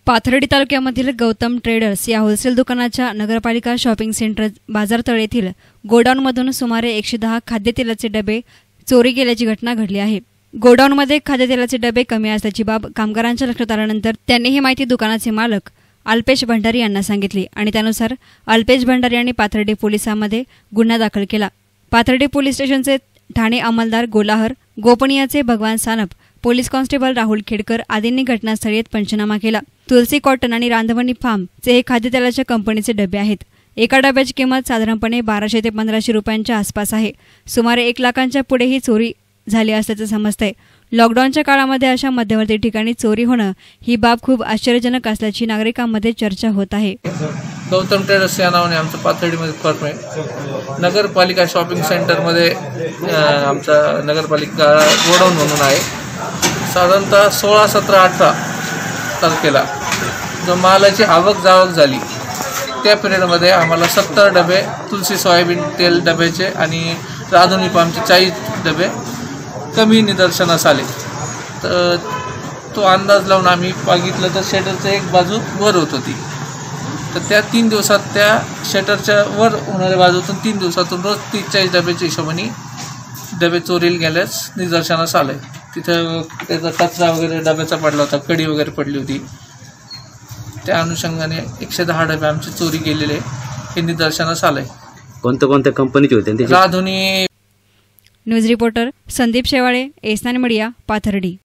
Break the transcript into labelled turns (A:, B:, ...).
A: पाथर्डी तालुक्यामधील गौतम ट्रेडर्स या होलसेल दुकानाच्या नगरपालिका शॉपिंग सेंटर बाजारतळ येथील गोडाऊनमधून सुमारे 110 खाद्यतेलाचे डबे चोरी गेल्याची घटना घडली आहे। गोडाऊनमध्ये खाद्यतेलाचे डबे कमी असल्याची बाब कामगारांच्या लक्षात आल्यानंतर त्यांनी ही माहिती दुकानाचे मालक अल्पेश भंडारी यांना सांगितली आणि त्यानुसार अल्पेश भंडारी यांनी पाथर्डी पोलिसांमध्ये गुन्हा दाखल केला। पाथर्डी पोलीस स्टेशनचे ठाणे अंमलदार गोलाहर, गोपनीयचे भगवान सानप, पोलीस कॉन्स्टेबल राहुल खेडकर आदींनी घटनास्थळी पंचनामा केला। तुलसी कॉटन आणि रांधवणी फार्मचे हे खाद्यतेलाच्या कंपनीचे डबे आहेत। एका डब्याची किंमत साधारणपणे 1200 ते 1500 रुपयांच्या आसपास आहे। सुमारे 1 लाखांच्या पुढे ही चोरी झाली असल्याचं समजतंय। लॉकडाऊनच्या काळामध्ये अशा मध्यवर्ती ठिकाणी चोरी होणं ही बाब खूप आश्चर्यजनक असल्याची नागरिकांमध्ये चर्चा होत आहे।
B: गौतम ट्रेडर्स या नावाने आमचं पाथर्डीमध्ये फर्म आहे। नगरपालिका शॉपिंग सेंटरमध्ये आमचा नगरपालिका गोडाऊन म्हणून आहे। साधारणतः 16, 17, 18 तारखेला जो मालाची आवक जावक झाली त्या पिरियडमध्ये आम्हाला 70 डबे तुलसी सोयाबीन तेल डब्याचे आणि रांधुनी फार्मचे 40 डबे कमी निदर्शनास आले। तर तो अंदाज लावून आम्ही बघितलं तर शटरचं एक बाजू वर होत होती। तर त्या 3 दिवसात त्या शटरच्या वर होणाऱ्या बाजूतून 3 दिवसातून रोज 30-40 डब्याच्या हिशोबाने डबे चोरीला गेल्यास निदर्शनास आले। तिथं त्याचा कचरा वगैरे डब्याचा पडला होता, कडी वगैरे पडली होती। त्या अनुषंगाने 110 डबे आमची चोरी गेलेले हे निदर्शनास आले।
C: कोणत्या कंपनीचे होते?
B: रांधुनी
A: न्यूज रिपोर्टर संदीप शेवाळे, एसनान मीडिया, पाथर्डी।